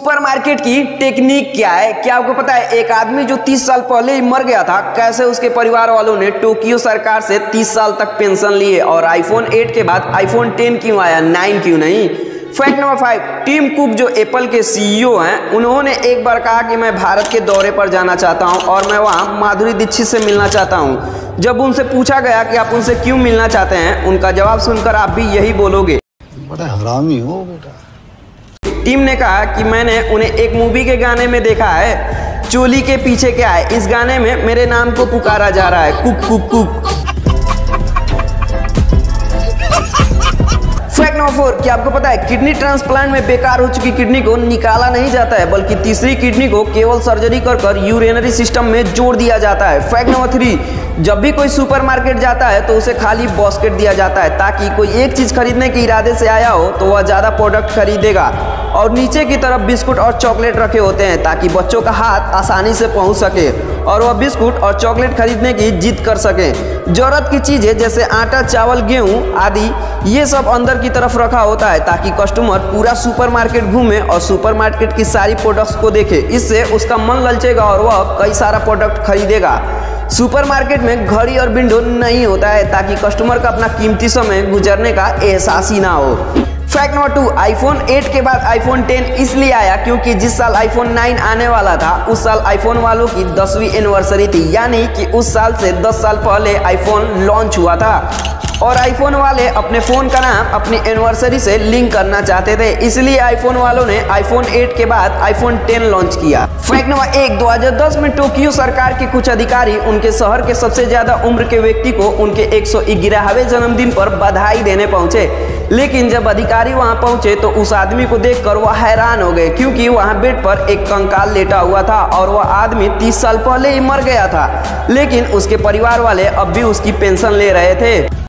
Supermarket की technique क्या है? क्या आपको पता है एक आदमी जो 30 साल पहले ही मर गया था, कैसे उसके परिवार वालों ने टोक्यो सरकार से 30 साल तक पेंशन लिए? और आईफोन 8 के बाद आईफोन 10 क्यों आया, 9 क्यों नहीं? फैक्ट नंबर 5, टिम कुक जो एप्पल के सीईओ हैं, उन्होंने एक बार कहा कि मैं भारत के दौरे पर जाना चाहता हूं और मैं वहां माधुरी दीक्षित से मिलना चाहता हूं। जब उनसे पूछा गया कि आप उनसे क्यों मिलना चाहते हैं, उनका जवाब सुनकर आप भी यही बोलोगे, बड़ा हरामी हो बेटा। टिम ने कहा कि मैंने उन्हें एक मूवी के गाने में देखा है, चोली के पीछे क्या है। इस गाने में मेरे नाम को पुकारा जा रहा है, Cook Cook Cook. Fact number 4, क्या आपको पता है किडनी ट्रांसप्लांट में बेकार हो चुकी किडनी को निकाला नहीं जाता है, बल्कि तीसरी किडनी को केवल सर्जरी कर यूरिनरी सिस्टम में जोड़ दिया जाता है। फैक्ट नंबर 3, जब भी कोई सुपरमार्केट जाता है तो उसे खाली बास्केट दिया जाता है, ताकि कोई एक चीज खरीदने के इरादे से आया हो तो वह ज्यादा प्रोडक्ट खरीदेगा। और नीचे की तरफ बिस्कुट और चॉकलेट रखे होते हैं, ताकि बच्चों का हाथ आसानी से पहुंच सके और वह बिस्कुट और चॉकलेट खरीदने की जिद कर सके। जरूरत की चीजें जैसे आटा, चावल, गेहूं आदि ये सब अंदर की तरफ रखा होता है, ताकि कस्टमर पूरा सुपरमार्केट घूमे और सुपरमार्केट की सारी प्रोडक्ट्स को देखे। इससे उसका मन ललचेगा और वह कई सारा प्रोडक्ट खरीदेगा। सुपरमार्केट में घड़ी और विंडो नहीं होता है, ताकि कस्टमर का अपना कीमती समय गुजरने का एहसास ही ना हो। फैक्ट नंबर 2, आईफोन 8 के बाद आईफोन 10 इसलिए आया क्योंकि जिस साल आईफोन 9 आने वाला था उस साल आईफोन वालों की 10वीं एनिवर्सरी थी, यानी कि उस साल से 10 साल पहले आईफोन लॉन्च हुआ था और आईफोन वाले अपने फोन का नाम अपनी एनिवर्सरी से लिंक करना चाहते थे, इसलिए आईफोन वालों ने आईफोन 8 के बाद आईफोन 10 लॉन्च किया। फैक्ट नंबर 1, 2010 में टोक्यो सरकार के कुछ अधिकारी उनके शहर के सबसे ज्यादा उम्र के व्यक्ति को उनके 111वें जन्मदिन पर बधाई देने पहुंचे, लेकिन जब अधिकारी वहां पहुंचे तो उस आदमी को देखकर वह हैरान हो गए, क्योंकि वहां बेड पर एक कंकाल लेटा हुआ था और वह आदमी 30 साल पहले ही मर गया था, लेकिन उसके परिवार वाले अब भी उसकी पेंशन ले रहे थे।